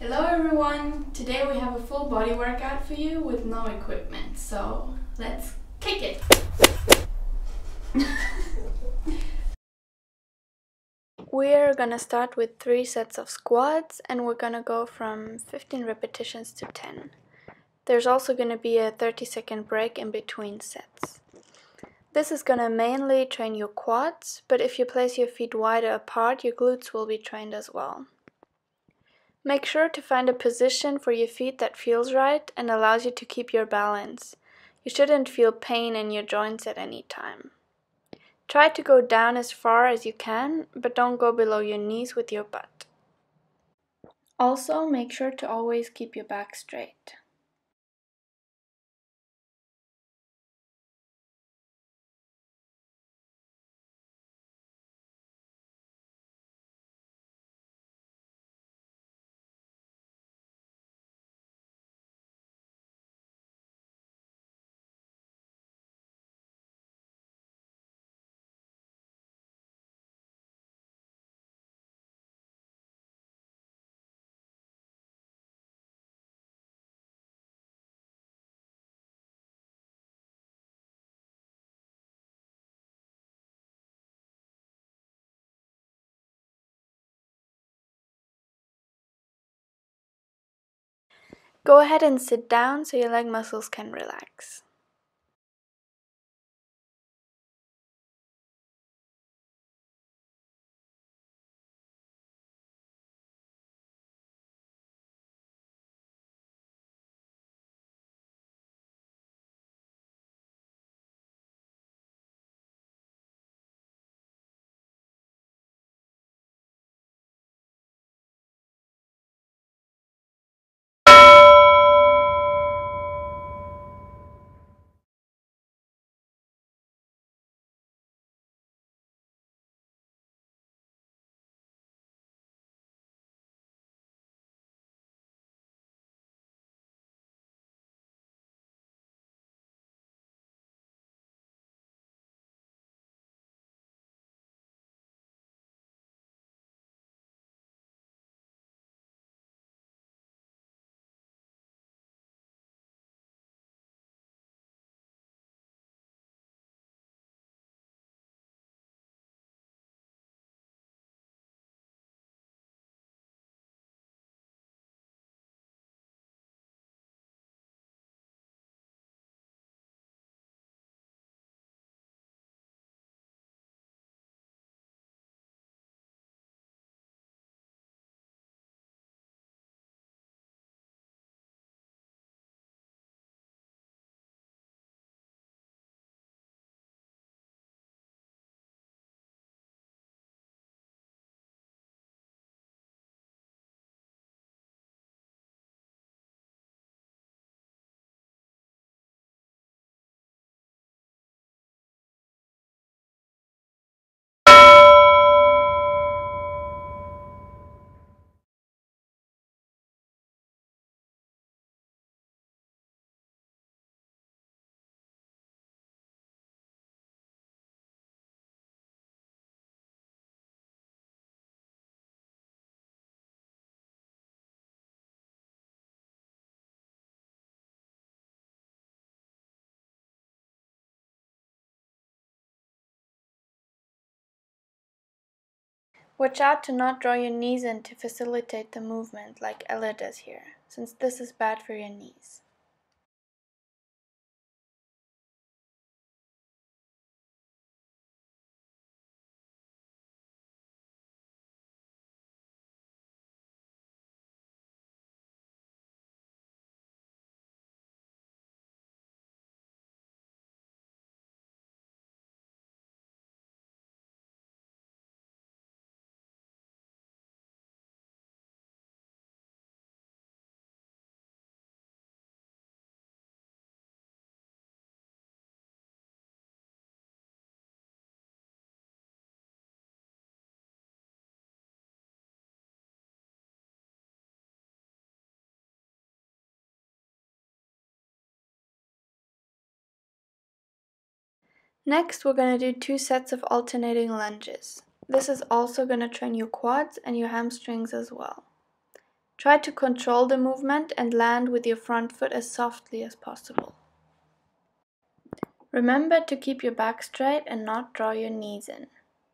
Hello everyone! Today we have a full body workout for you with no equipment, so let's kick it! We're gonna start with 3 sets of squats and we're gonna go from 15 repetitions to 10. There's also gonna be a 30-second break in between sets. This is gonna mainly train your quads, but if you place your feet wider apart, your glutes will be trained as well. Make sure to find a position for your feet that feels right and allows you to keep your balance. You shouldn't feel pain in your joints at any time. Try to go down as far as you can, but don't go below your knees with your butt. Also, make sure to always keep your back straight. Go ahead and sit down so your leg muscles can relax. Watch out to not draw your knees in to facilitate the movement like Ella does here, since this is bad for your knees. Next, we're going to do 2 sets of alternating lunges. This is also going to train your quads and your hamstrings as well. Try to control the movement and land with your front foot as softly as possible. Remember to keep your back straight and not draw your knees in.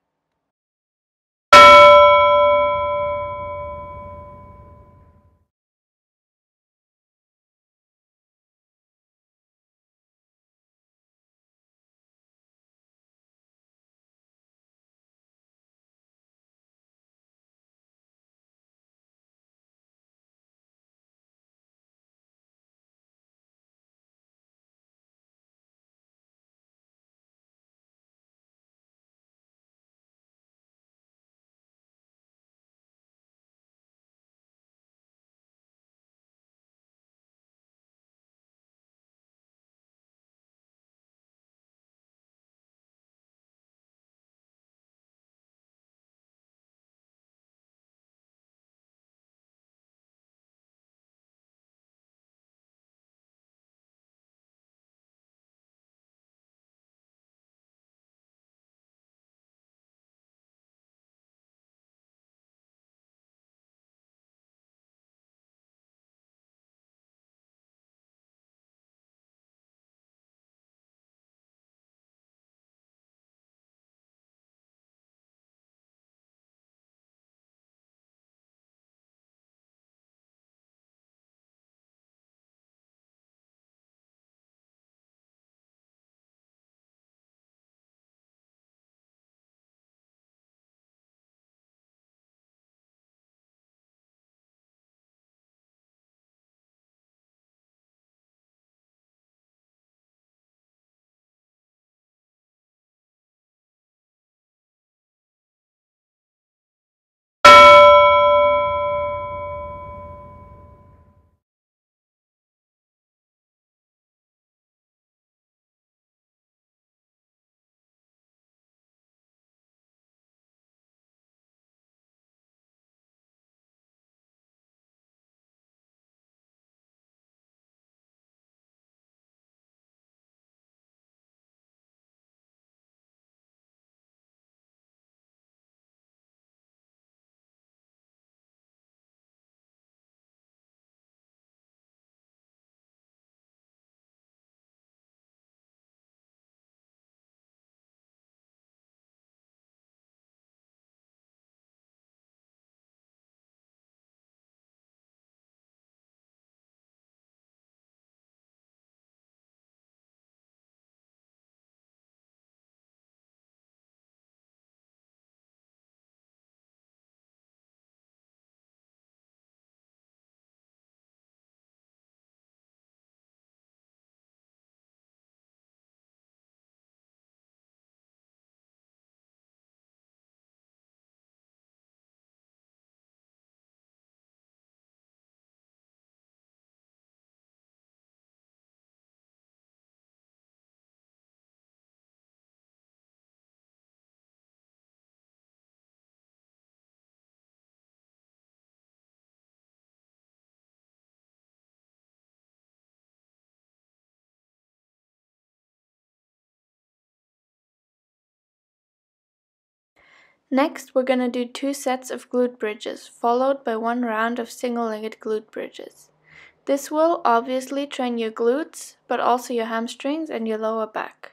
Next, we're going to do 2 sets of glute bridges, followed by 1 round of single-legged glute bridges. This will obviously train your glutes, but also your hamstrings and your lower back.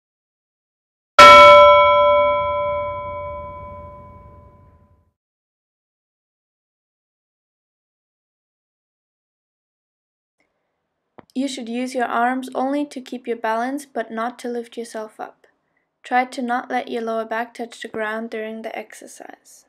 You should use your arms only to keep your balance, but not to lift yourself up. Try to not let your lower back touch the ground during the exercise.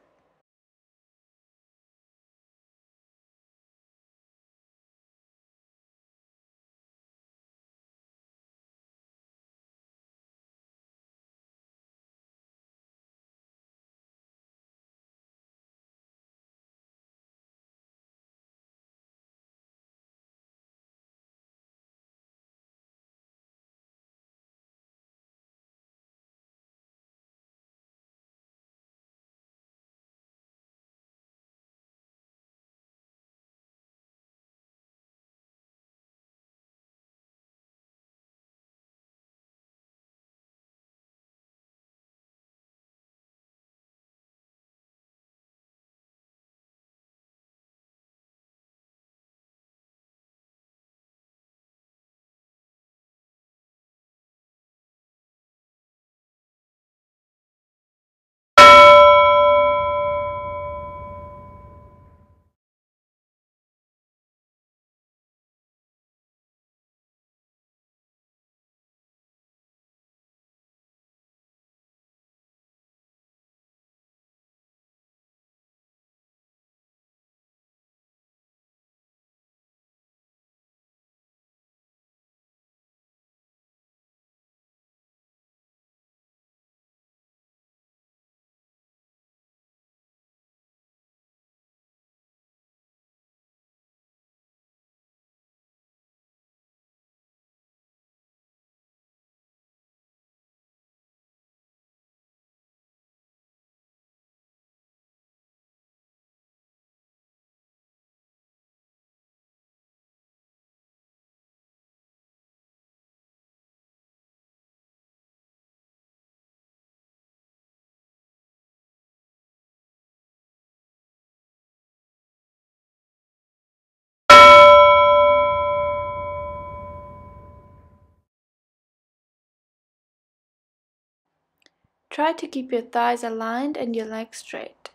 Try to keep your thighs aligned and your legs straight.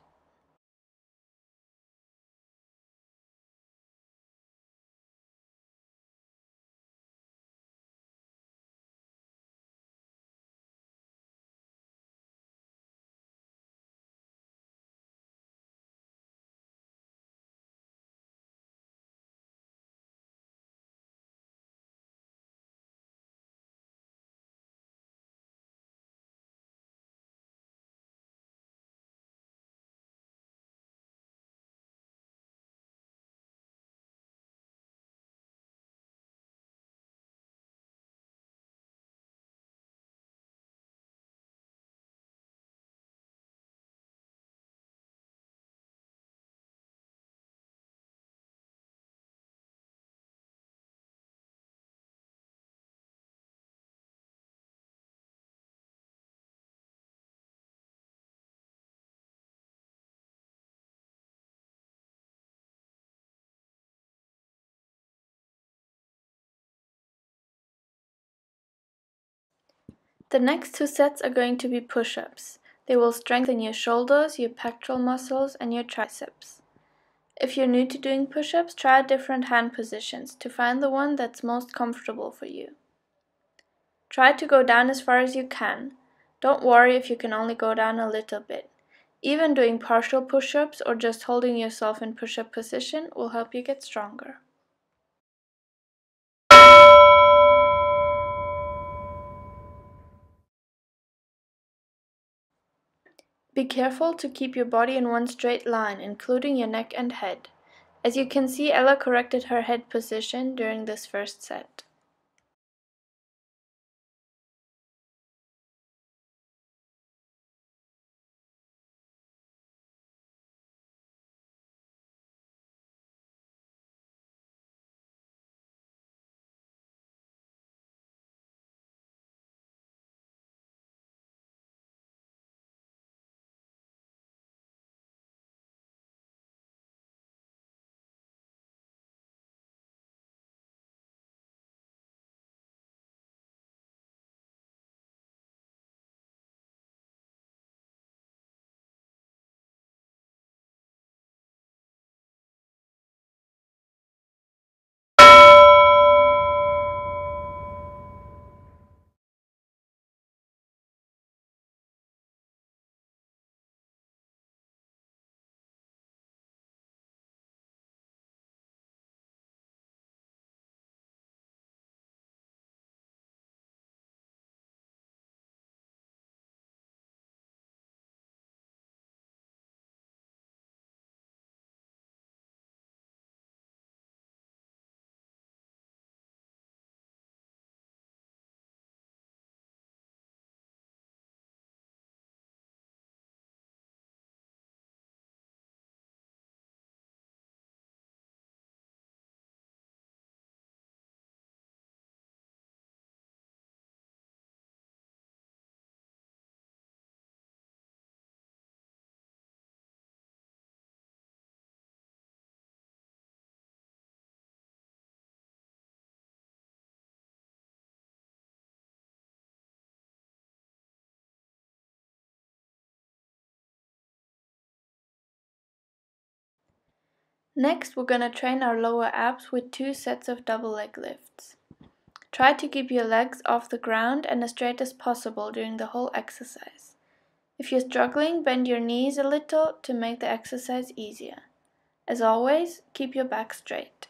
The next 2 sets are going to be push-ups. They will strengthen your shoulders, your pectoral muscles, and your triceps. If you're new to doing push-ups, try different hand positions to find the one that's most comfortable for you. Try to go down as far as you can. Don't worry if you can only go down a little bit. Even doing partial push-ups or just holding yourself in push-up position will help you get stronger. Be careful to keep your body in one straight line, including your neck and head. As you can see, Ella corrected her head position during this first set. Next, we're going to train our lower abs with 2 sets of double leg lifts. Try to keep your legs off the ground and as straight as possible during the whole exercise. If you're struggling, bend your knees a little to make the exercise easier. As always, keep your back straight.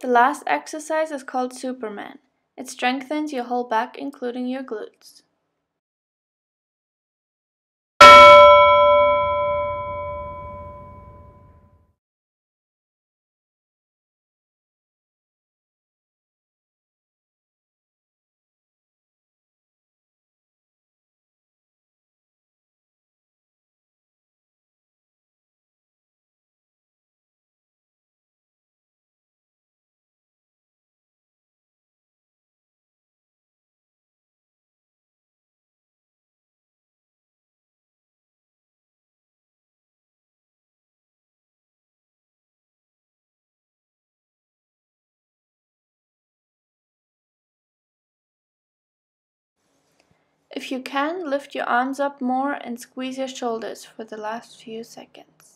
The last exercise is called Superman. It strengthens your whole back, including your glutes. If you can, lift your arms up more and squeeze your shoulders for the last few seconds.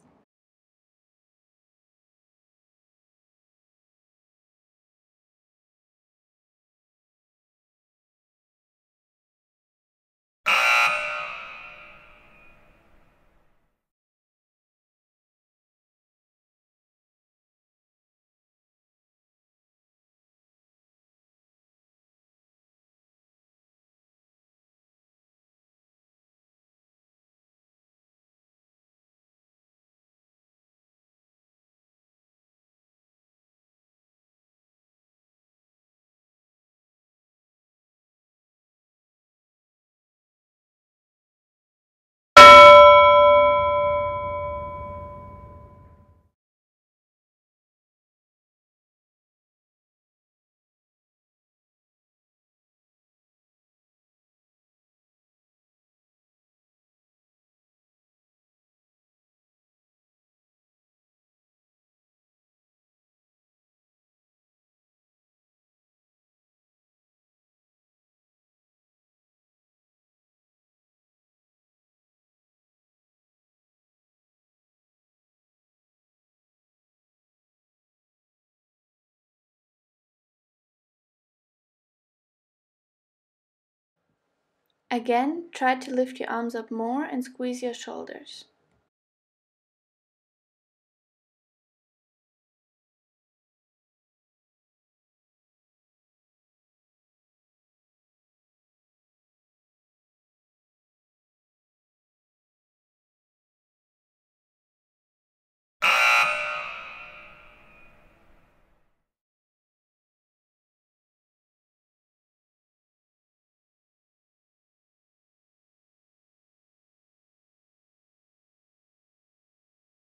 Again, try to lift your arms up more and squeeze your shoulders.